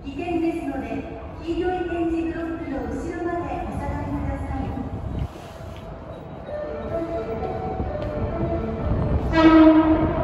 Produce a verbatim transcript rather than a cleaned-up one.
危険ですので、黄色い点字ブロックの後ろまでお下がりください。 はい。